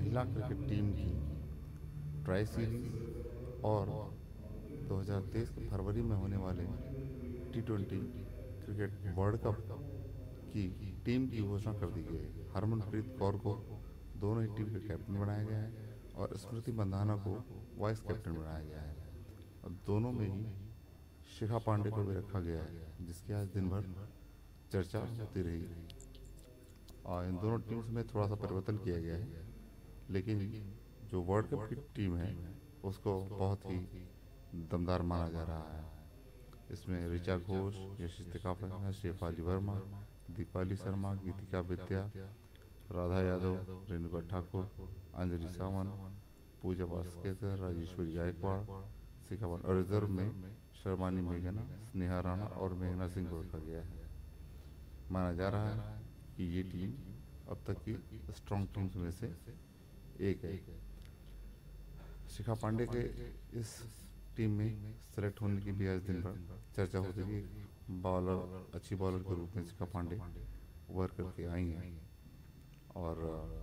महिला cricket team की tri series और 2023 के फरवरी में होने वाले T20 क्रिकेट वर्ल्ड कप की टीम की घोषणा कर दी गई है। हरमनप्रीत कौर को दोनों ही टीम के कैप्टन बनाया गया है और स्मृति मंधाना को वाइस कैप्टन बनाया गया है। और दोनों में ही शिखा पांडे को भी रखा गया है, जिसकी आज दिन भर चर्चा होती रही। और इन दोनों टीम्स में थोड़ा सा परिवर्तन किया गया है, लेकिन जो वर्ल्ड कप की टीम है उसको बहुत ही दमदार माना जा रहा है। इसमें ऋचा घोष, यशितिका पन्ना, शेफाली वर्मा, दीपाली शर्मा, गीतिका विद्या, राधा यादव, रेणुका ठाकुर, अंजलि सावंत, पूजा वास्केकर, राजेश्वरी गायकवाड़, शिखावन और रिजर्व में शर्मानी मेघना, स्नेहा राणा और मेघना सिंह को रखा गया है। माना जा रहा है कि ये टीम अब तक की स्ट्रॉन्ग टीम्स में से एक है। शिखा पांडे के इस टीम में सेलेक्ट होने की भी आज दिन भर चर्चा होती रही। बॉलर, अच्छी बॉलर के रूप में शिखा पांडे उभर करके आई हैं और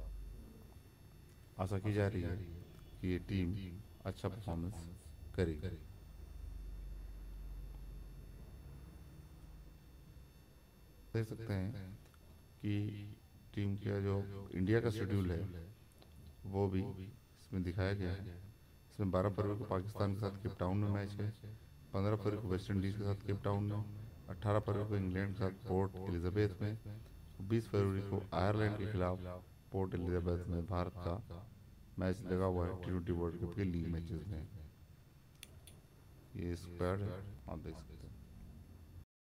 आशा की जा रही है कि ये टीम अच्छा परफॉर्मेंस करेगी। देख सकते हैं कि टीम का जो इंडिया का शेड्यूल है वो भी इसमें दिखाया गया है। इसमें 12 फरवरी को पाकिस्तान के साथ केप टाउन में मैच है, 15 फरवरी को वेस्ट इंडीज़ के साथ केप टाउन में, 18 फरवरी को इंग्लैंड के साथ पोर्ट एलिजाबेथ में, 20 फरवरी को आयरलैंड के खिलाफ पोर्ट एलिजाबेथ में भारत का मैच लगा हुआ है T20 वर्ल्ड कप के लीग मैचेस में। ये स्क्वाड है, आप देख सकते हैं।